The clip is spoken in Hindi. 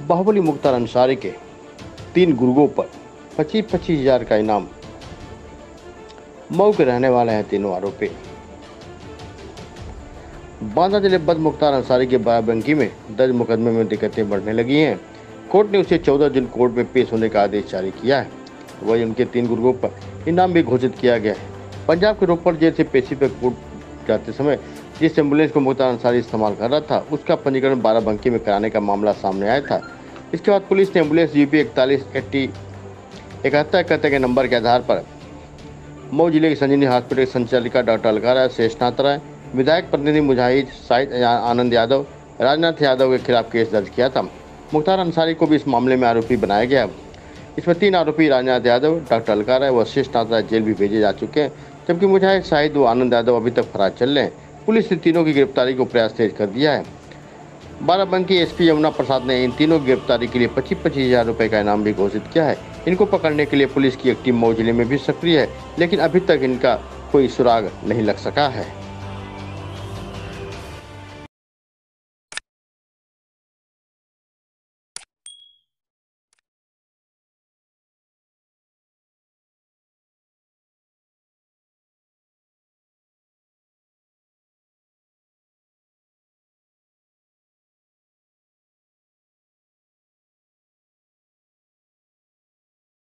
बाहुबली मुख्तार अंसारी के 3 गुर्गों पर 25-25 हजार का इनाम। मऊ के रहने वाले हैं तीनों आरोपी। बांदा जिले बद मुख्तार अंसारी के बाराबंकी में दर्ज मुकदमे में दिक्कतें बढ़ने लगी हैं। कोर्ट ने उसे 14 दिन कोर्ट में पेश होने का आदेश जारी किया है। वहीं उनके 3 गुर्गों पर इनाम भी घोषित किया गया है। पंजाब के रोपड़ जेल से पेशी पर कोर्ट जाते समय जिस एम्बुलेंस को मुख्तार अंसारी इस्तेमाल कर रहा था, उसका पंजीकरण बाराबंकी में कराने का मामला सामने आया था। इसके बाद पुलिस ने एम्बुलेंस यूपी 4180 के नंबर के आधार पर मऊ जिले की संजीवनी हॉस्पिटल संचालिका डॉक्टर अलका शेषनाथ राय, विधायक प्रतिनिधि मुजाहिद साइद आनंद यादव, राजनाथ यादव के खिलाफ केस दर्ज किया था। मुख्तार अंसारी को भी इस मामले में आरोपी बनाया गया। इसमें 3 आरोपी राजनाथ यादव, डॉक्टर अलका राय व शेषनाथ राय जेल भी भेजे जा चुके हैं, जबकि मुजाहिद साइद व आनंद यादव अभी तक फरार चल रहे हैं। पुलिस ने तीनों की गिरफ्तारी को प्रयास तेज कर दिया है। बाराबंकी एसपी यमुना प्रसाद ने इन तीनों की गिरफ्तारी के लिए 25-25 हजार रुपए का इनाम भी घोषित किया है। इनको पकड़ने के लिए पुलिस की एक टीम मऊ जिले में भी सक्रिय है, लेकिन अभी तक इनका कोई सुराग नहीं लग सका है।